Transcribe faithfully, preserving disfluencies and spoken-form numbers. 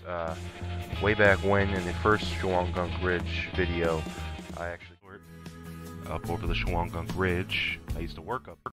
Uh, way back when, in the first Shawangunk Ridge video, I actually up over the Shawangunk Ridge. I used to work up